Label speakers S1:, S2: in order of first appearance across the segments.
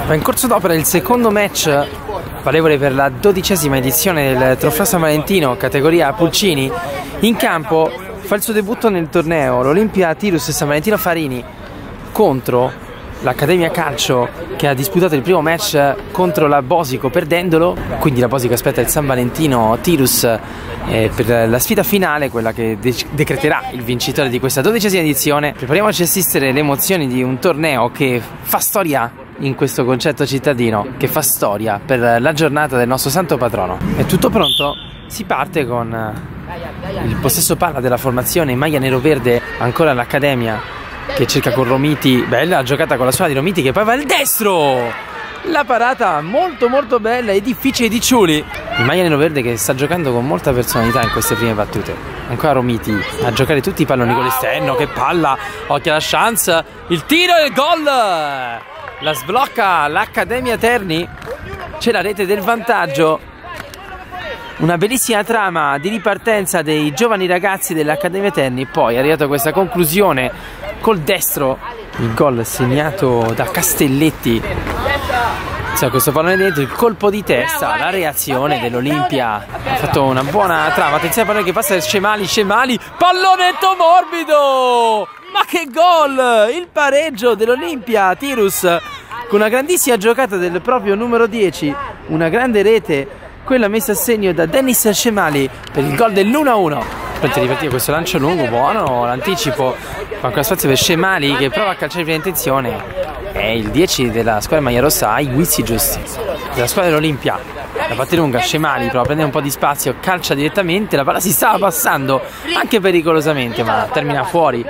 S1: Va in corso d'opera il secondo match valevole per la 12ª edizione del Trofeo San Valentino categoria Pulcini. In campo fa il suo debutto nel torneo l'Olimpia Tirus San Valentino Farini contro l'Accademia Calcio, che ha disputato il primo match contro la Bosico perdendolo. Quindi la Bosico aspetta il San Valentino Tirus per la sfida finale, quella che decreterà il vincitore di questa 12ª edizione. Prepariamoci a assistere le emozioni di un torneo che fa storia in questo concetto cittadino, che fa storia per la giornata del nostro santo patrono. È tutto pronto? Si parte con il possesso palla della formazione in maglia nero-verde, ancora l'Accademia che cerca con Romiti. Bella giocata con la suola di Romiti, che poi va il destro. La parata molto bella e difficile di Ciuli, in maglia nero-verde, che sta giocando con molta personalità in queste prime battute. Ancora Romiti a giocare tutti i palloni con l'esterno. Che palla, occhio alla chance, il tiro e il gol. La sblocca l'Accademia Terni, c'è la rete del vantaggio. Una bellissima trama di ripartenza dei giovani ragazzi dell'Accademia Terni. Poi è arrivata questa conclusione col destro, il gol segnato da Castelletti. Questo pallone dentro, il colpo di testa, la reazione dell'Olimpia. Ha fatto una buona trama. Attenzione al pallone che passa da Scemali, pallonetto morbido. Ma che gol! Il pareggio dell'Olimpia Tirus con una grandissima giocata del proprio numero 10, una grande rete, quella messa a segno da Dennis Scemali per il gol dell'1-1. Pronti a ripartire questo lancio lungo, buono l'anticipo, ma ancora spazio per Scemali che prova a calciare in prima intenzione. È il 10 della squadra maglia rossa, ha i guizzi giusti. Della squadra dell'Olimpia, la parte lunga, Scemali prova a prendere un po' di spazio, calcia direttamente, la palla si stava passando anche pericolosamente, ma termina fuori.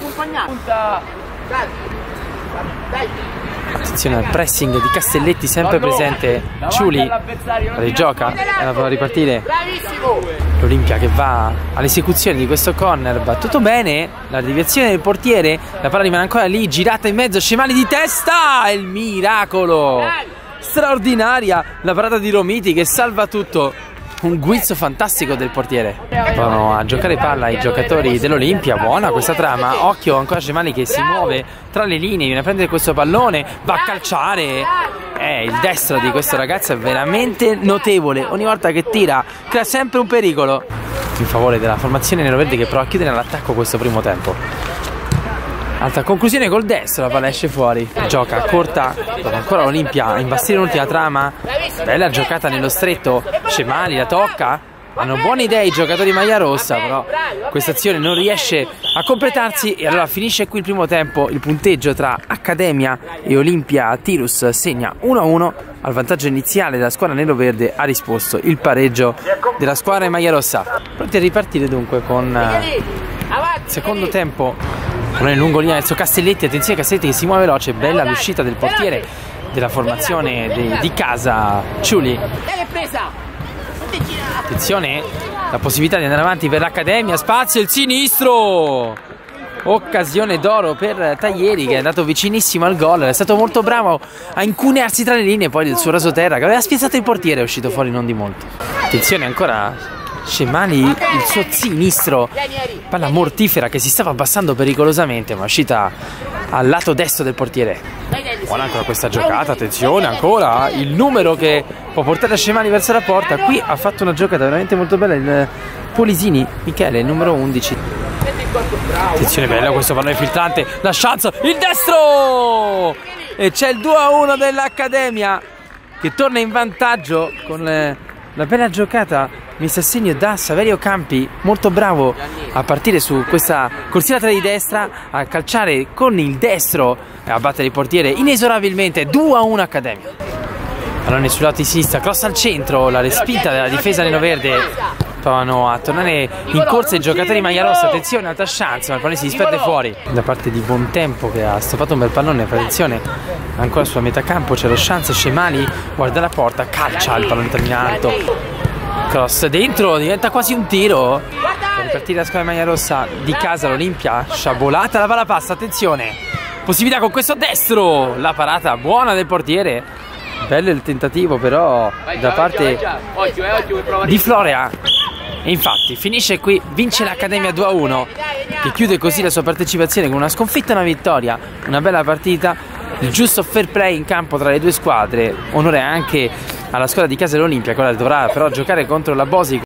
S1: Attenzione al pressing di Castelletti, sempre presente. Ciuli rigioca e la fa ripartire l'Olimpia, che va all'esecuzione di questo corner. Battuto bene, la deviazione del portiere, la palla rimane ancora lì, girata in mezzo, Scemali di testa, il miracolo, straordinaria la parata di Romiti che salva tutto. Un guizzo fantastico del portiere. Vanno a giocare palla i giocatori dell'Olimpia. Buona questa trama. Occhio ancora Scemali che si muove tra le linee, viene a prendere questo pallone, va a calciare. Il destro di questo ragazzo è veramente notevole. Ogni volta che tira crea sempre un pericolo in favore della formazione neroverde, che prova a chiudere l'attacco questo primo tempo. Altra conclusione col destro, la palla esce fuori. Gioca corta, dopo ancora l'Olimpia a imbastire l'ultima trama. Bella giocata nello stretto, Scemali la tocca. Hanno buone idee i giocatori maglia rossa, però questa azione non riesce a completarsi e allora finisce qui il primo tempo. Il punteggio tra Accademia e Olimpia Tirus segna 1-1. Al vantaggio iniziale della squadra nero-verde ha risposto il pareggio della squadra in maglia rossa. Pronti a ripartire dunque con il secondo tempo. Pallone lungo linea verso Castelletti, attenzione Castelletti che si muove veloce, bella l'uscita del portiere della formazione di casa Ciuli. Attenzione, la possibilità di andare avanti per l'Accademia, spazio il sinistro, occasione d'oro per Taglieri, che è andato vicinissimo al gol, è stato molto bravo a incunearsi tra le linee, poi del suo rasoterra che aveva spiazzato il portiere, è uscito fuori non di molto. Attenzione ancora Scemali, il suo sinistro, palla mortifera che si stava abbassando pericolosamente, ma è uscita al lato destro del portiere. Buona ancora questa giocata, attenzione ancora il numero che può portare Scemali verso la porta. Qui ha fatto una giocata veramente molto bella il Polisini, Michele, il numero 11. Attenzione, bella questo pallone filtrante, la chance, il destro! E c'è il 2-1 dell'Accademia che torna in vantaggio con la bella giocata messa a segno da Saverio Campi, molto bravo a partire su questa corsia di destra, a calciare con il destro e a battere il portiere inesorabilmente. 2-1 Accademia. Pallone sul lato di sinistra, cross al centro, la respinta della difesa neroverde. Provano a tornare in corsa i giocatori maglia rossa. Attenzione, altra chance, ma il pallone si disperde fuori da parte di Bontempo, che ha stoppato un bel pallone. Attenzione, ancora sulla metà campo c'è lo chance, Scemali guarda la porta, calcia, il pallone termina alto, cross dentro, diventa quasi un tiro per ripartire la squadra maglia rossa di casa l'Olimpia. Sciabolata, la palla passa, attenzione, possibilità con questo destro, la parata buona del portiere, bello il tentativo però da parte di Florea. E infatti finisce qui, vince l'Accademia 2-1, che chiude così la sua partecipazione con una sconfitta e una vittoria. Una bella partita il giusto fair play in campo tra le due squadre. Onore anche alla squadra di Casale Olimpia, quella dovrà però giocare contro la Bosi.